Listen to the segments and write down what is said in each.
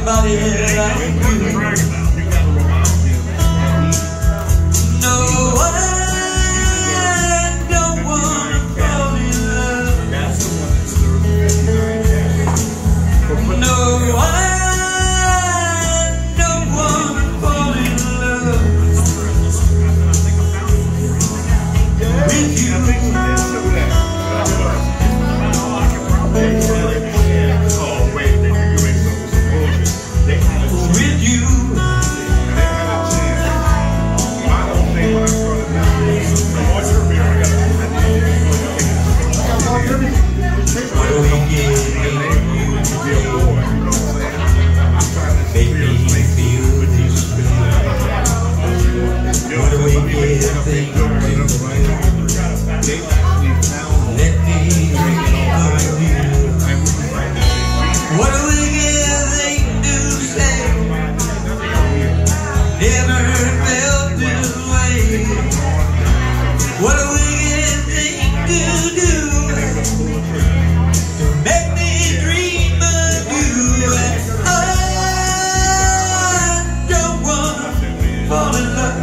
somebody like you. No, I don't wanna fall in love. No, I don't wanna fall in love with you. What a wicked thing to do, to make me dream of you. And I don't wanna fall in love.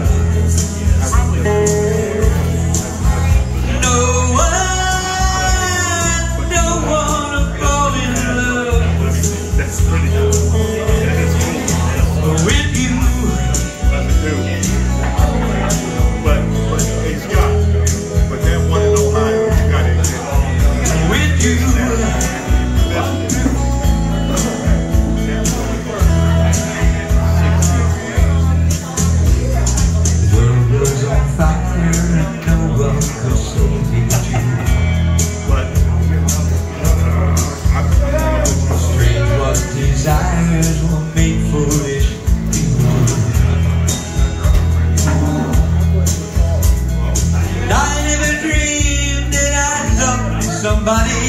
No, I don't wanna fall in love with you. Desires were made foolish people. I never dreamed that I'd love somebody